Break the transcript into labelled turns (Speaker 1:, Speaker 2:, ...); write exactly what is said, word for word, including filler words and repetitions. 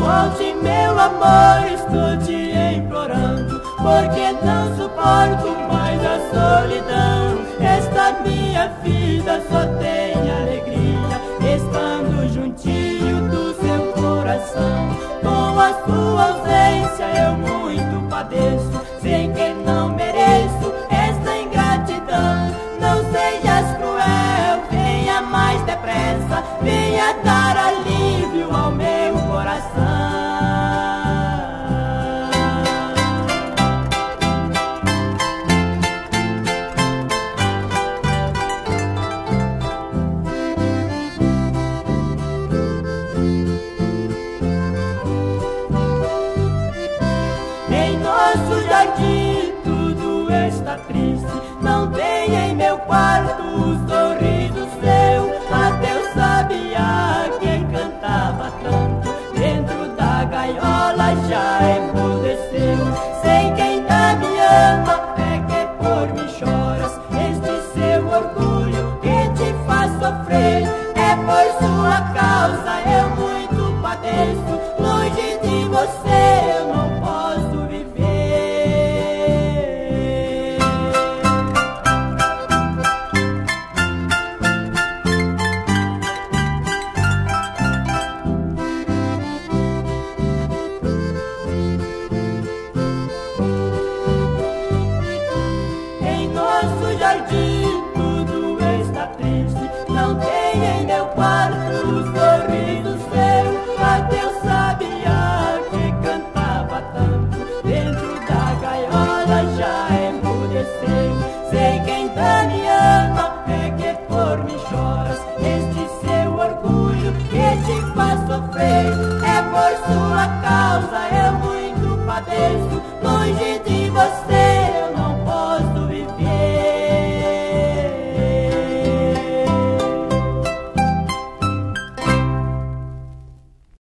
Speaker 1: volte, meu amor, estou te implorando, porque não suporto mais a solidão. Esta minha vida só tem alegria estando juntinho do seu coração. Com a sua ausência eu muito padeço, sei que não mereço esta ingratidão. Não sejas cruel, venha mais depressa, venha dar alívio ao meu coração. Em nosso jardim tudo está triste, não tem em meu quarto o sorriso seu. Até o sabiá que cantava tanto dentro da gaiola já emudeceu. Sei que ainda me ama, é que por mim choras, este seu orgulho que te faz sofrer. É por sua causa eu muito padeço, longe de você eu não posso viver. Em nosso jardim tudo está triste, não tem em meu quarto o sorriso seu. Até o sabiá que cantava tanto dentro da gaiola já emudeceu.